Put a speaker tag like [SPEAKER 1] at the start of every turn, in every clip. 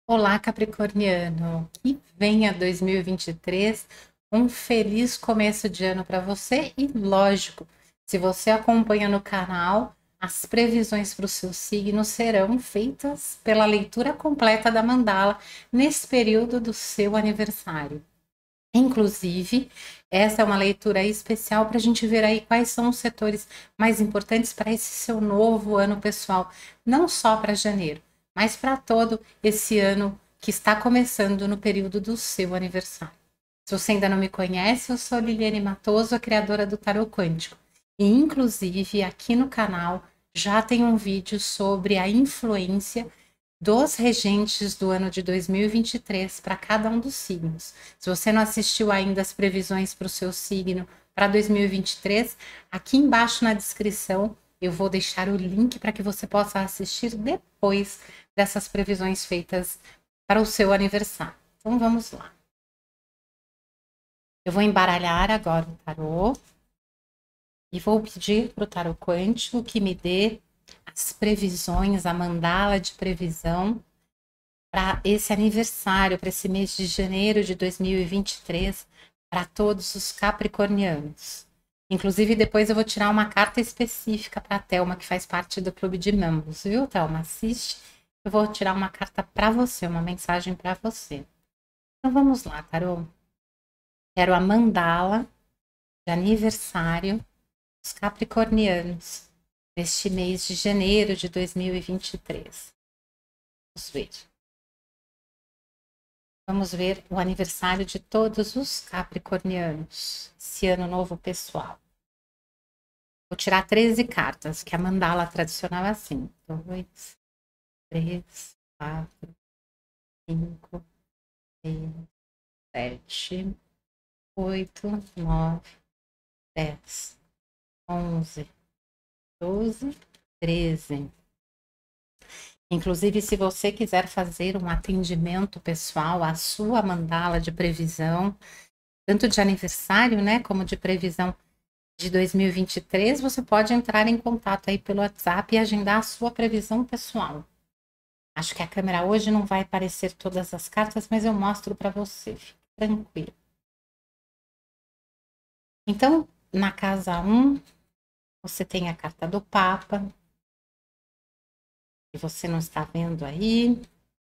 [SPEAKER 1] Olá, Capricorniano. Que venha 2023, um feliz começo de ano para você e, lógico, se você acompanha no canal, as previsões para o seu signo serão feitas pela leitura completa da mandala nesse período do seu aniversário. Inclusive, essa é uma leitura especial para a gente ver aí quais são os setores mais importantes para esse seu novo ano pessoal, não só para janeiro, mas para todo esse ano que está começando no período do seu aniversário. Se você ainda não me conhece, eu sou Liliane Matoso, a criadora do Tarot Quântico. E, inclusive, aqui no canal já tem um vídeo sobre a influência dos regentes do ano de 2023 para cada um dos signos. Se você não assistiu ainda as previsões para o seu signo para 2023, aqui embaixo na descrição eu vou deixar o link para que você possa assistir depois dessas previsões feitas para o seu aniversário. Então vamos lá. Eu vou embaralhar agora o tarô e vou pedir para o tarô quântico que me dê as previsões, a mandala de previsão para esse aniversário, para esse mês de janeiro de 2023, para todos os capricornianos. Inclusive, depois eu vou tirar uma carta específica para a Thelma, que faz parte do clube de membros, viu, Thelma? Assiste. Eu vou tirar uma carta para você, uma mensagem para você. Então vamos lá, tarô. Quero a mandala de aniversário dos capricornianos neste mês de janeiro de 2023. Vamos ver. Vamos ver o aniversário de todos os capricornianos, esse ano novo pessoal. Vou tirar 13 cartas, que a mandala tradicional é assim. 2, 3, 4, 5, 6, 7, 8, 9, 10, 11, 12, 13. Inclusive, se você quiser fazer um atendimento pessoal, a sua mandala de previsão, tanto de aniversário, né, como de previsão de 2023, você pode entrar em contato aí pelo WhatsApp e agendar a sua previsão pessoal. Acho que a câmera hoje não vai aparecer todas as cartas, mas eu mostro para você, fique tranquilo. Então, na casa 1, você tem a carta do Papa, que você não está vendo aí.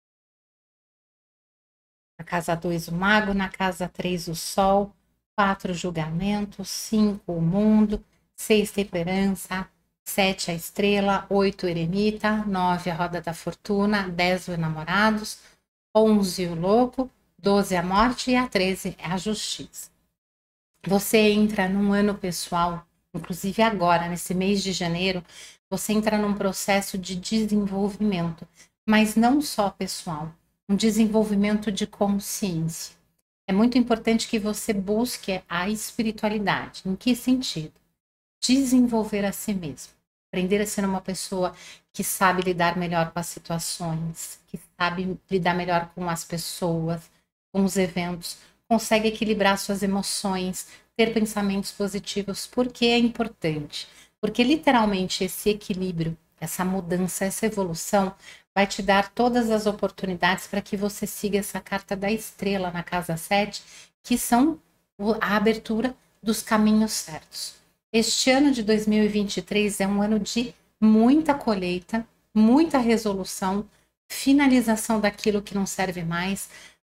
[SPEAKER 1] Na casa 2, o Mago. Na casa 3, o Sol. 4, julgamento. 5, o mundo. 6, temperança. 7, a estrela. 8, o eremita. 9, a roda da fortuna. 10, os enamorados. 11, o louco. 12, a morte. E a 13, é a justiça. Você entra num ano pessoal, inclusive agora, nesse mês de janeiro, você entra num processo de desenvolvimento, mas não só pessoal, um desenvolvimento de consciência. É muito importante que você busque a espiritualidade. Em que sentido? Desenvolver a si mesmo. Aprender a ser uma pessoa que sabe lidar melhor com as situações, que sabe lidar melhor com as pessoas, com os eventos, consegue equilibrar suas emoções, ter pensamentos positivos. Por que é importante? Porque literalmente esse equilíbrio, essa mudança, essa evolução vai te dar todas as oportunidades para que você siga essa carta da estrela na casa 7, que são a abertura dos caminhos certos. Este ano de 2023 é um ano de muita colheita, muita resolução, finalização daquilo que não serve mais,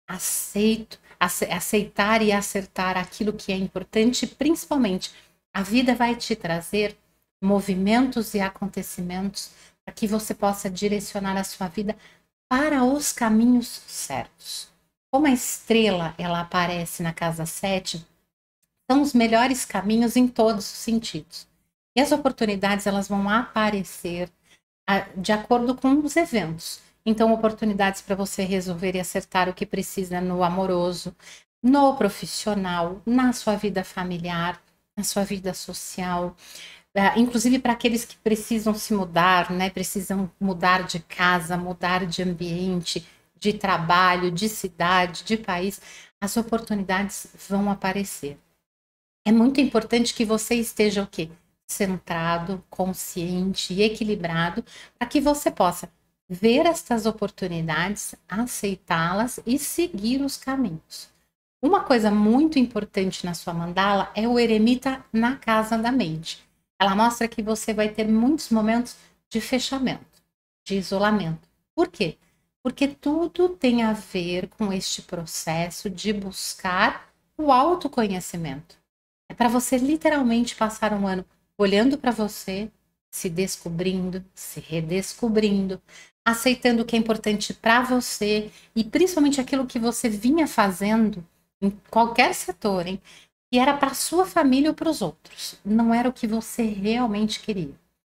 [SPEAKER 1] aceitar e acertar aquilo que é importante, principalmente a vida vai te trazer movimentos e acontecimentos para que você possa direcionar a sua vida para os caminhos certos. Como a estrela ela aparece na casa 7, são os melhores caminhos em todos os sentidos. E as oportunidades elas vão aparecer de acordo com os eventos. Então, oportunidades para você resolver e acertar o que precisa no amoroso, no profissional, na sua vida familiar, na sua vida social, inclusive para aqueles que precisam se mudar, né? Precisam mudar de casa, mudar de ambiente, de trabalho, de cidade, de país, as oportunidades vão aparecer. É muito importante que você esteja o quê? Centrado, consciente e equilibrado para que você possa ver estas oportunidades, aceitá-las e seguir os caminhos. Uma coisa muito importante na sua mandala é o eremita na casa da mente. Ela mostra que você vai ter muitos momentos de fechamento, de isolamento. Por quê? Porque tudo tem a ver com este processo de buscar o autoconhecimento. É para você literalmente passar um ano olhando para você, se descobrindo, se redescobrindo, aceitando o que é importante para você e principalmente aquilo que você vinha fazendo em qualquer setor, hein? Que era para sua família ou para os outros. Não era o que você realmente queria.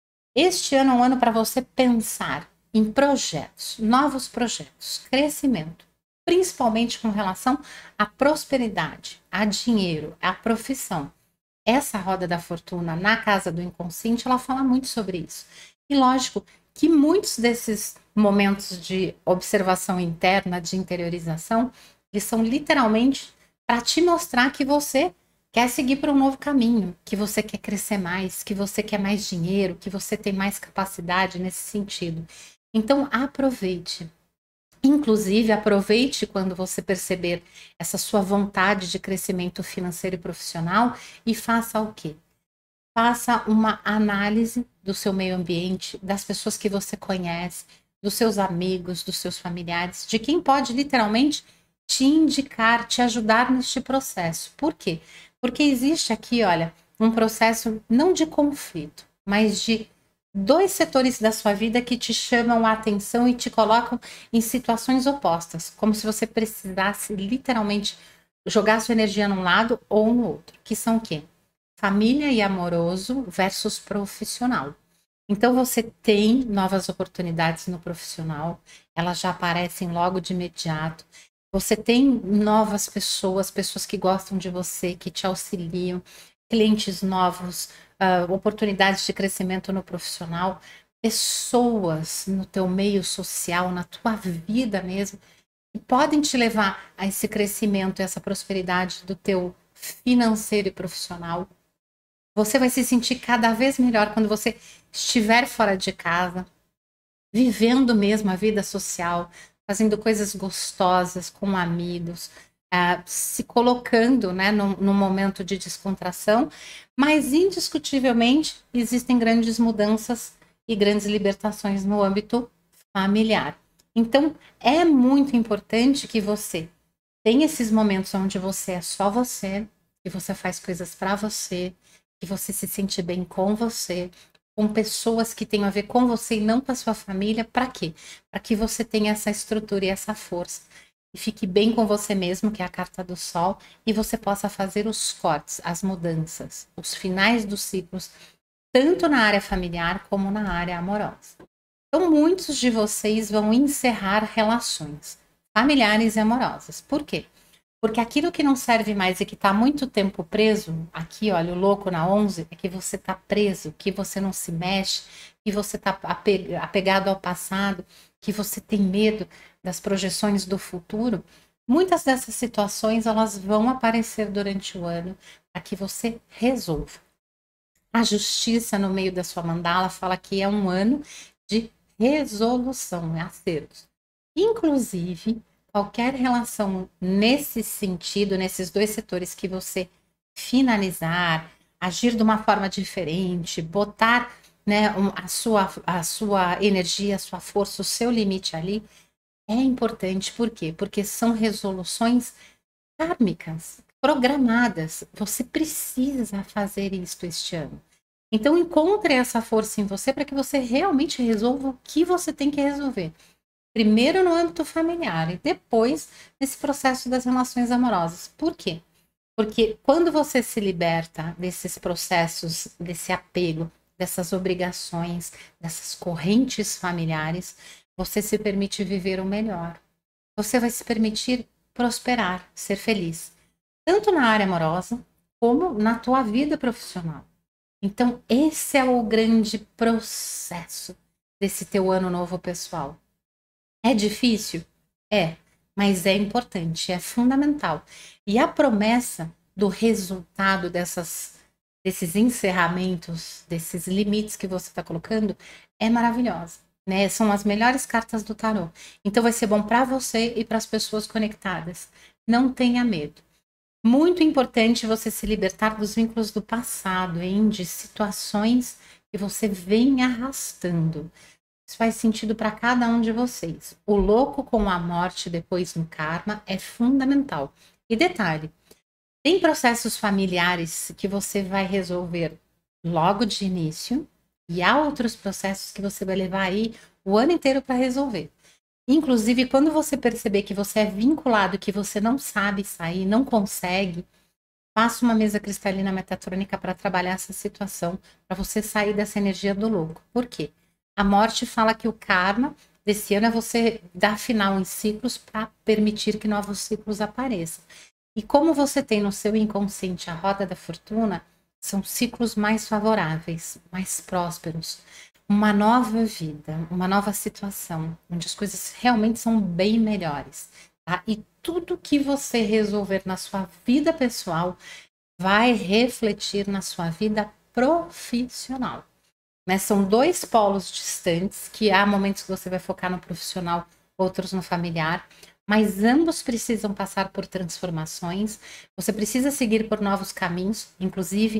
[SPEAKER 1] Este ano é um ano para você pensar em projetos, novos projetos, crescimento, principalmente com relação à prosperidade, a dinheiro, à profissão. Essa roda da fortuna na casa do inconsciente, ela fala muito sobre isso. E lógico que muitos desses momentos de observação interna, de interiorização, eles são literalmente para te mostrar que você quer seguir para um novo caminho, que você quer crescer mais, que você quer mais dinheiro, que você tem mais capacidade nesse sentido. Então, aproveite. Inclusive, aproveite quando você perceber essa sua vontade de crescimento financeiro e profissional e faça o quê? Faça uma análise do seu meio ambiente, das pessoas que você conhece, dos seus amigos, dos seus familiares, de quem pode literalmente te indicar, te ajudar neste processo. Por quê? Porque existe aqui, olha, um processo não de conflito, mas de dois setores da sua vida que te chamam a atenção e te colocam em situações opostas, como se você precisasse literalmente jogar sua energia num lado ou no outro, que são o quê? Família e amoroso versus profissional. Então você tem novas oportunidades no profissional, elas já aparecem logo de imediato. Você tem novas pessoas, pessoas que gostam de você, que te auxiliam, clientes novos, oportunidades de crescimento no profissional, pessoas no teu meio social, na tua vida mesmo, que podem te levar a esse crescimento, essa prosperidade do teu financeiro e profissional. Você vai se sentir cada vez melhor quando você estiver fora de casa, vivendo mesmo a vida social, fazendo coisas gostosas com amigos, se colocando, né, num momento de descontração, mas indiscutivelmente existem grandes mudanças e grandes libertações no âmbito familiar. Então, é muito importante que você tenha esses momentos onde você é só você, que você faz coisas para você, que você se sente bem com você, com pessoas que tenham a ver com você e não com a sua família. Para quê? Para que você tenha essa estrutura e essa força. E fique bem com você mesmo, que é a carta do sol, e você possa fazer os cortes, as mudanças, os finais dos ciclos, tanto na área familiar como na área amorosa. Então, muitos de vocês vão encerrar relações familiares e amorosas. Por quê? Porque aquilo que não serve mais e que está muito tempo preso, aqui, olha, o louco na 11, é que você está preso, que você não se mexe, que você está apegado ao passado, que você tem medo das projeções do futuro. Muitas dessas situações, elas vão aparecer durante o ano para que você resolva. A justiça no meio da sua mandala fala que é um ano de resolução, acertos. Inclusive, qualquer relação nesse sentido, nesses dois setores que você finalizar, agir de uma forma diferente, botar, né, a sua energia, a sua força, o seu limite ali, é importante. Por quê? Porque são resoluções kármicas, programadas. Você precisa fazer isto este ano. Então, encontre essa força em você para que você realmente resolva o que você tem que resolver. Primeiro no âmbito familiar e depois nesse processo das relações amorosas. Por quê? Porque quando você se liberta desses processos, desse apego, dessas obrigações, dessas correntes familiares, você se permite viver o melhor. Você vai se permitir prosperar, ser feliz, tanto na área amorosa como na tua vida profissional. Então, esse é o grande processo desse teu ano novo pessoal. É difícil? É, mas é importante, é fundamental. E a promessa do resultado desses encerramentos, desses limites que você está colocando, é maravilhosa. né? São as melhores cartas do tarô. Então vai ser bom para você e para as pessoas conectadas. Não tenha medo. Muito importante você se libertar dos vínculos do passado, hein? De situações que você vem arrastando. Isso faz sentido para cada um de vocês. O louco com a morte depois no karma é fundamental. E detalhe, tem processos familiares que você vai resolver logo de início, e há outros processos que você vai levar aí o ano inteiro para resolver. Inclusive, quando você perceber que você é vinculado, que você não sabe sair, não consegue, faça uma mesa cristalina metatrônica para trabalhar essa situação, para você sair dessa energia do louco. Por quê? A morte fala que o karma desse ano é você dar final em ciclos para permitir que novos ciclos apareçam. E como você tem no seu inconsciente a roda da fortuna, são ciclos mais favoráveis, mais prósperos, uma nova vida, uma nova situação, onde as coisas realmente são bem melhores. Tá? E tudo que você resolver na sua vida pessoal vai refletir na sua vida profissional. Né? São dois polos distantes, que há momentos que você vai focar no profissional, outros no familiar, mas ambos precisam passar por transformações. Você precisa seguir por novos caminhos, inclusive,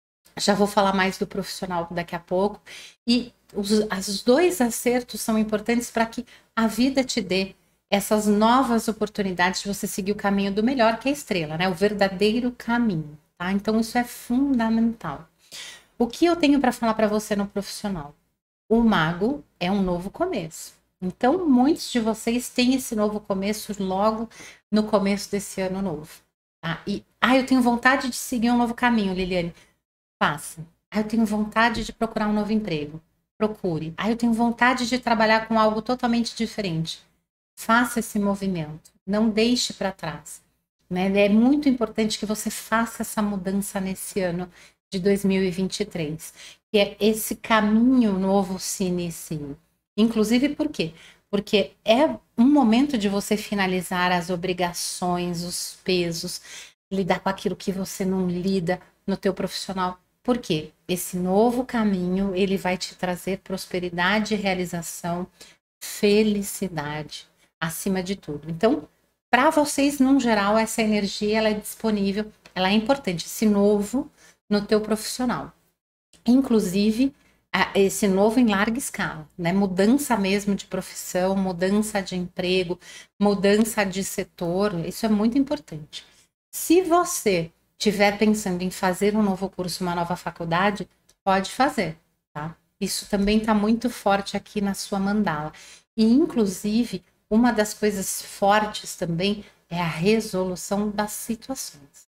[SPEAKER 1] já vou falar mais do profissional daqui a pouco. E os dois acertos são importantes para que a vida te dê essas novas oportunidades de você seguir o caminho do melhor, que é a estrela, né? O verdadeiro caminho, tá? Então, isso é fundamental. O que eu tenho para falar para você no profissional? O mago é um novo começo. Então, muitos de vocês têm esse novo começo logo no começo desse ano novo. Tá? E, eu tenho vontade de seguir um novo caminho, Liliane. Faça. Eu tenho vontade de procurar um novo emprego. Procure. Eu tenho vontade de trabalhar com algo totalmente diferente. Faça esse movimento. Não deixe para trás. Né? É muito importante que você faça essa mudança nesse ano de 2023, que é esse caminho novo se inicie. Inclusive por quê? Porque é um momento de você finalizar as obrigações, os pesos, lidar com aquilo que você não lida no teu profissional. Por quê? Esse novo caminho, ele vai te trazer prosperidade, realização, felicidade, acima de tudo. Então, para vocês, no geral, essa energia ela é disponível, ela é importante, esse novo no teu profissional. Inclusive, esse novo em larga escala, né? Mudança mesmo de profissão, mudança de emprego, mudança de setor, isso é muito importante. Se você estiver pensando em fazer um novo curso, uma nova faculdade, pode fazer, tá? Isso também está muito forte aqui na sua mandala. E, inclusive, uma das coisas fortes também é a resolução das situações.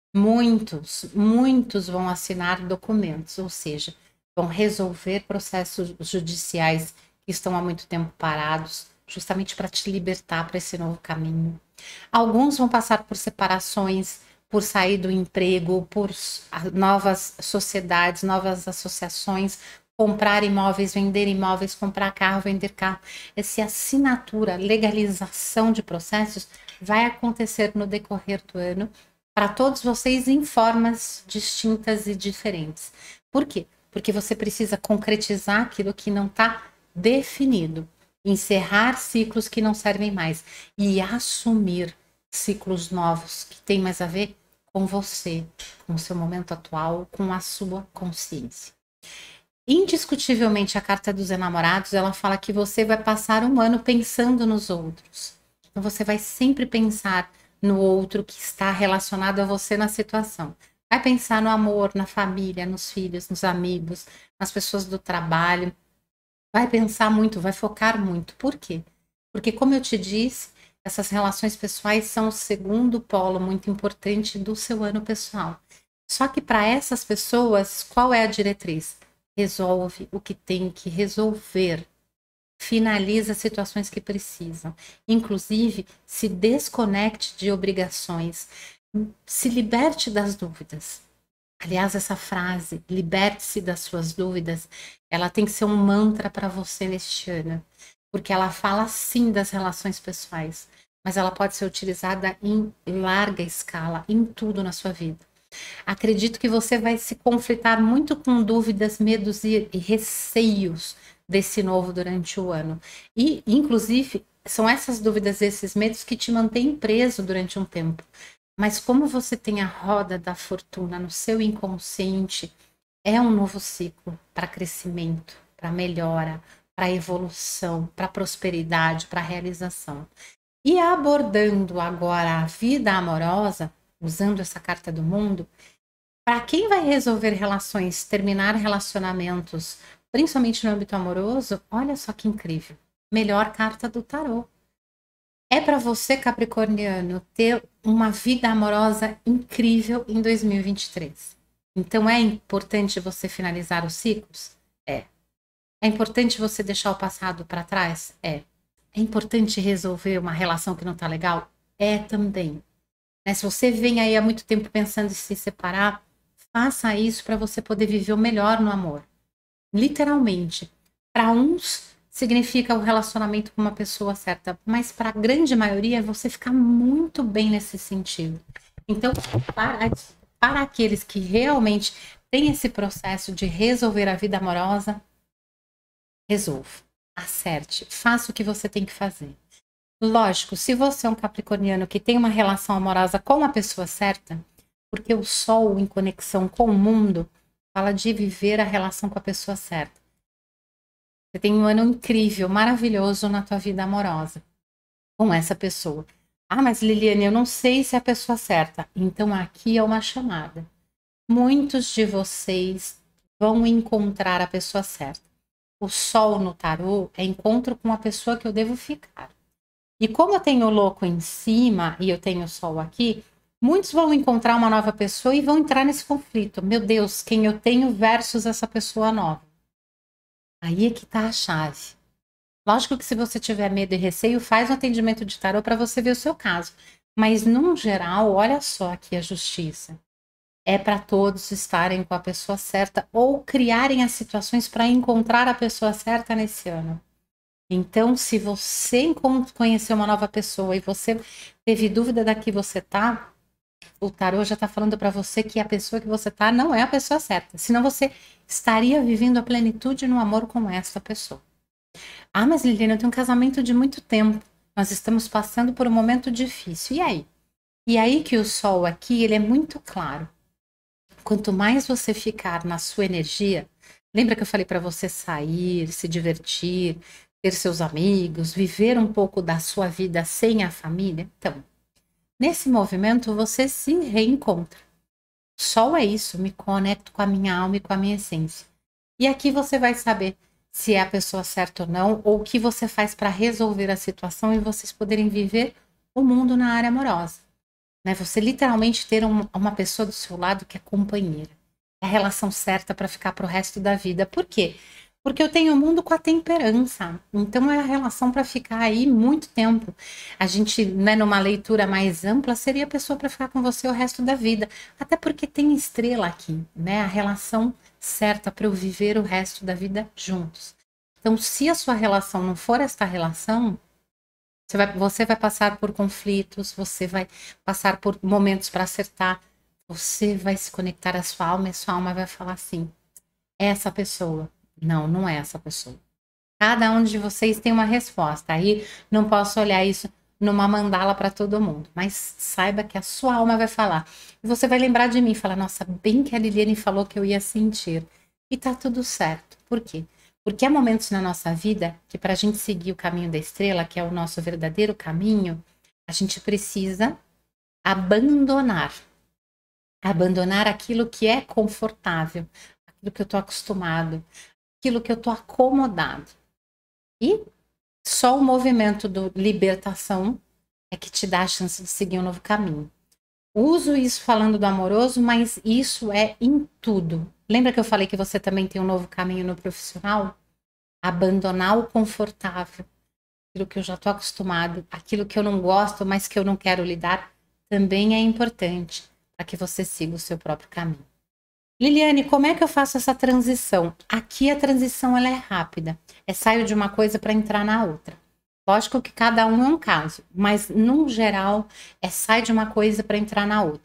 [SPEAKER 1] Muitos vão assinar documentos, ou seja, vão resolver processos judiciais que estão há muito tempo parados, justamente para te libertar para esse novo caminho. Alguns vão passar por separações, por sair do emprego, por novas sociedades, novas associações, comprar imóveis, comprar carro, vender carro. Essa assinatura, legalização de processos vai acontecer no decorrer do ano para todos vocês em formas distintas e diferentes. Por quê? Porque você precisa concretizar aquilo que não está definido, encerrar ciclos que não servem mais e assumir ciclos novos que têm mais a ver com você, com o seu momento atual, com a sua consciência. Indiscutivelmente, a carta dos enamorados, ela fala que você vai passar um ano pensando nos outros. Então, você vai sempre pensar no outro que está relacionado a você na situação. Vai pensar no amor, na família, nos filhos, nos amigos, nas pessoas do trabalho. Vai pensar muito, vai focar muito. Por quê? Porque, como eu te disse, essas relações pessoais são o segundo polo muito importante do seu ano pessoal. Só que para essas pessoas, qual é a diretriz? Resolve o que tem que resolver. Finaliza as situações que precisam. Inclusive, se desconecte de obrigações. Se liberte das dúvidas. Aliás, essa frase, liberte-se das suas dúvidas, ela tem que ser um mantra para você neste ano. Porque ela fala sim das relações pessoais, mas ela pode ser utilizada em larga escala, em tudo na sua vida. Acredito que você vai se conflitar muito com dúvidas, medos e receios desse novo durante o ano. E, inclusive, são essas dúvidas, esses medos que te mantêm preso durante um tempo. Mas como você tem a roda da fortuna no seu inconsciente, é um novo ciclo para crescimento, para melhora, para evolução, para prosperidade, para realização. E abordando agora a vida amorosa, usando essa carta do mundo, para quem vai resolver relações, terminar relacionamentos, principalmente no âmbito amoroso, olha só que incrível. Melhor carta do tarô. É para você, capricorniano, ter uma vida amorosa incrível em 2023. Então é importante você finalizar os ciclos? É. É importante você deixar o passado para trás? É. É importante resolver uma relação que não está legal? É também. Né? Se você vem aí há muito tempo pensando em se separar, faça isso para você poder viver o melhor no amor. Literalmente. Para uns, significa o relacionamento com uma pessoa certa, mas para a grande maioria, é você ficar muito bem nesse sentido. Então, para aqueles que realmente têm esse processo de resolver a vida amorosa, resolva, acerte, faça o que você tem que fazer. Lógico, se você é um capricorniano que tem uma relação amorosa com a pessoa certa, porque o Sol em conexão com o mundo fala de viver a relação com a pessoa certa. Você tem um ano incrível, maravilhoso na tua vida amorosa com essa pessoa. Ah, mas Liliane, eu não sei se é a pessoa certa. Então aqui é uma chamada. Muitos de vocês vão encontrar a pessoa certa. O Sol no tarô é encontro com a pessoa que eu devo ficar. E como eu tenho o louco em cima e eu tenho o Sol aqui, muitos vão encontrar uma nova pessoa e vão entrar nesse conflito. Meu Deus, quem eu tenho versus essa pessoa nova. Aí é que tá a chave. Lógico que se você tiver medo e receio, faz um atendimento de tarô para você ver o seu caso. Mas, num geral, olha só aqui a justiça. É para todos estarem com a pessoa certa ou criarem as situações para encontrar a pessoa certa nesse ano. Então, se você conheceu uma nova pessoa e você teve dúvida da que você tá, o tarô já está falando para você que a pessoa que você tá não é a pessoa certa. Senão você estaria vivendo a plenitude no amor com essa pessoa. Ah, mas Liliana, eu tenho um casamento de muito tempo. Nós estamos passando por um momento difícil. E aí? E aí que o Sol aqui, ele é muito claro. Quanto mais você ficar na sua energia, lembra que eu falei para você sair, se divertir, ter seus amigos, viver um pouco da sua vida sem a família? Então, nesse movimento você se reencontra. Sol é isso, me conecto com a minha alma e com a minha essência. E aqui você vai saber se é a pessoa certa ou não, ou o que você faz para resolver a situação e vocês poderem viver o mundo na área amorosa. Né? Você literalmente ter uma pessoa do seu lado que é companheira. É a relação certa para ficar para o resto da vida. Por quê? Porque eu tenho o mundo com a temperança. Então é a relação para ficar aí muito tempo. A gente, né, numa leitura mais ampla, seria a pessoa para ficar com você o resto da vida. Até porque tem estrela aqui, né? A relação certa para eu viver o resto da vida juntos. Então, se a sua relação não for esta relação, você vai passar por conflitos, você vai passar por momentos para acertar, você vai se conectar à sua alma e sua alma vai falar assim: é essa pessoa. Não, não é essa pessoa. Cada um de vocês tem uma resposta. Aí não posso olhar isso numa mandala para todo mundo, mas saiba que a sua alma vai falar. E você vai lembrar de mim e falar: nossa, bem que a Liliane falou que eu ia sentir. E tá tudo certo. Por quê? Porque há momentos na nossa vida que para a gente seguir o caminho da estrela, que é o nosso verdadeiro caminho, a gente precisa abandonar. Abandonar aquilo que é confortável, aquilo que eu estou acostumado, aquilo que eu estou acomodado. E só o movimento do libertação é que te dá a chance de seguir um novo caminho. Uso isso falando do amoroso, mas isso é em tudo. Lembra que eu falei que você também tem um novo caminho no profissional? Abandonar o confortável, aquilo que eu já estou acostumado, aquilo que eu não gosto, mas que eu não quero lidar, também é importante para que você siga o seu próprio caminho. Liliane, como é que eu faço essa transição? Aqui a transição ela é rápida. É saio de uma coisa para entrar na outra. Lógico que cada um é um caso, mas no geral é sai de uma coisa para entrar na outra.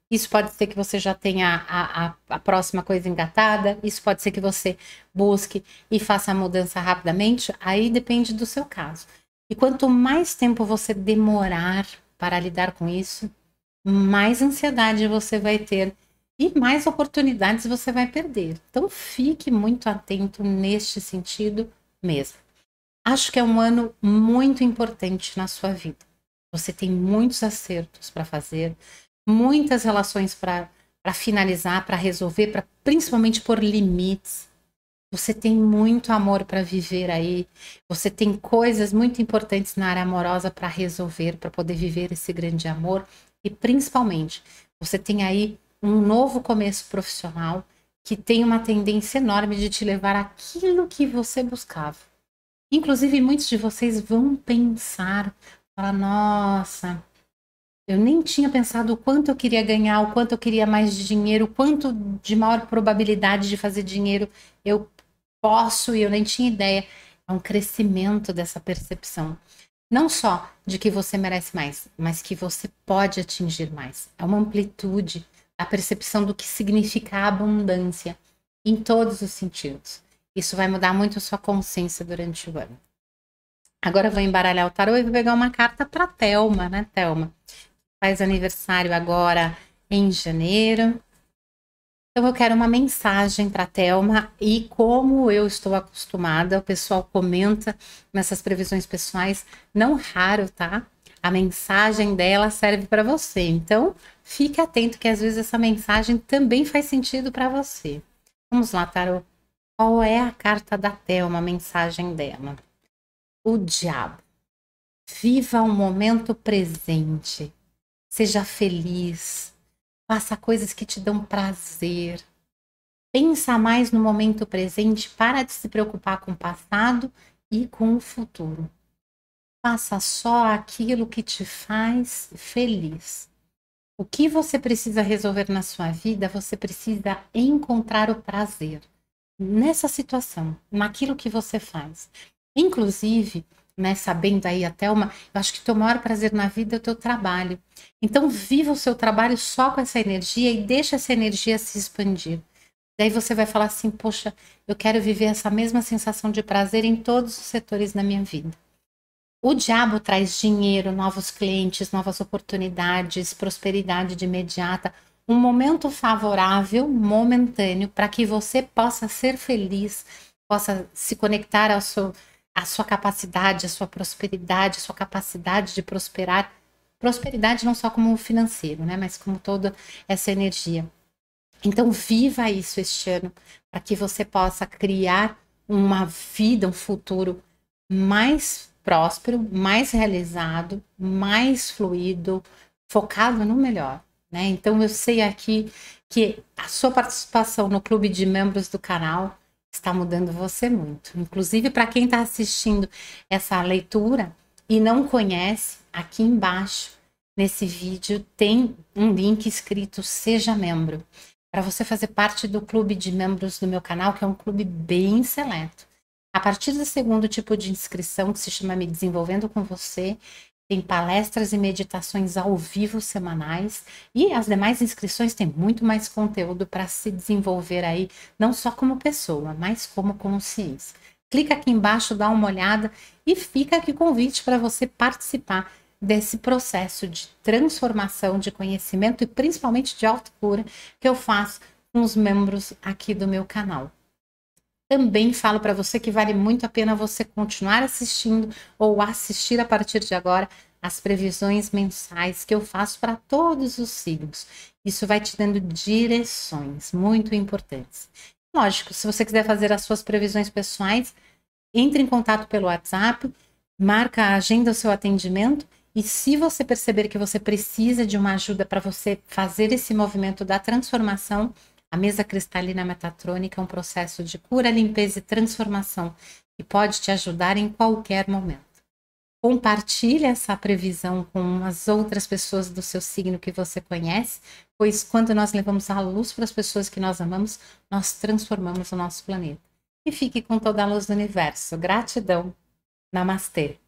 [SPEAKER 1] Isso pode ser que você já tenha a próxima coisa engatada. Isso pode ser que você busque e faça a mudança rapidamente. Aí depende do seu caso. E quanto mais tempo você demorar para lidar com isso, mais ansiedade você vai ter e mais oportunidades você vai perder. Então fique muito atento neste sentido mesmo. Acho que é um ano muito importante na sua vida. Você tem muitos acertos para fazer, muitas relações para finalizar, para resolver, para principalmente por limites. Você tem muito amor para viver aí. Você tem coisas muito importantes na área amorosa para resolver, para poder viver esse grande amor. E principalmente, você tem aí um novo começo profissional que tem uma tendência enorme de te levar àquilo que você buscava. Inclusive, muitos de vocês vão pensar, falar, nossa, eu nem tinha pensado o quanto eu queria ganhar, o quanto eu queria mais de dinheiro, o quanto de maior probabilidade de fazer dinheiro eu posso e eu nem tinha ideia. É um crescimento dessa percepção. Não só de que você merece mais, mas que você pode atingir mais. É uma amplitude, a percepção do que significa a abundância em todos os sentidos. Isso vai mudar muito a sua consciência durante o ano. Agora eu vou embaralhar o tarô e vou pegar uma carta para Thelma, né, Thelma? Faz aniversário agora em janeiro. Então eu quero uma mensagem para Thelma e como eu estou acostumada, o pessoal comenta nessas previsões pessoais, não raro, tá? A mensagem dela serve para você. Então, fique atento que às vezes essa mensagem também faz sentido para você. Vamos lá, tarô. Qual é a carta da Thelma, a mensagem dela? O diabo. Viva o momento presente. Seja feliz. Faça coisas que te dão prazer. Pensa mais no momento presente, para de se preocupar com o passado e com o futuro. Faça só aquilo que te faz feliz. O que você precisa resolver na sua vida, você precisa encontrar o prazer nessa situação, naquilo que você faz. Inclusive, né, sabendo aí a Thelma, eu acho que o teu maior prazer na vida é o teu trabalho. Então, viva o seu trabalho só com essa energia e deixa essa energia se expandir. Daí você vai falar assim, poxa, eu quero viver essa mesma sensação de prazer em todos os setores da minha vida. O diabo traz dinheiro, novos clientes, novas oportunidades, prosperidade de imediata, um momento favorável, momentâneo, para que você possa ser feliz, possa se conectar à sua capacidade, à sua prosperidade, à sua capacidade de prosperar. Prosperidade não só como financeiro, né, mas como toda essa energia. Então, viva isso este ano, para que você possa criar uma vida, um futuro mais próspero, mais realizado, mais fluido, focado no melhor, né? Então, eu sei aqui que a sua participação no clube de membros do canal está mudando você muito. Inclusive, para quem está assistindo essa leitura e não conhece, aqui embaixo, nesse vídeo, tem um link escrito Seja Membro, para você fazer parte do clube de membros do meu canal, que é um clube bem seleto. A partir do segundo tipo de inscrição, que se chama Me Desenvolvendo com Você, tem palestras e meditações ao vivo semanais e as demais inscrições têm muito mais conteúdo para se desenvolver aí, não só como pessoa, mas como consciência. Clica aqui embaixo, dá uma olhada e fica aqui o convite para você participar desse processo de transformação, de conhecimento e principalmente de autocura que eu faço com os membros aqui do meu canal. Também falo para você que vale muito a pena você continuar assistindo ou assistir a partir de agora as previsões mensais que eu faço para todos os signos. Isso vai te dando direções muito importantes. Lógico, se você quiser fazer as suas previsões pessoais, entre em contato pelo WhatsApp, marca, agenda o seu atendimento e se você perceber que você precisa de uma ajuda para você fazer esse movimento da transformação, a mesa cristalina metatrônica é um processo de cura, limpeza e transformação que pode te ajudar em qualquer momento. Compartilhe essa previsão com as outras pessoas do seu signo que você conhece, pois quando nós levamos a luz para as pessoas que nós amamos, nós transformamos o nosso planeta. E fique com toda a luz do universo. Gratidão. Namastê.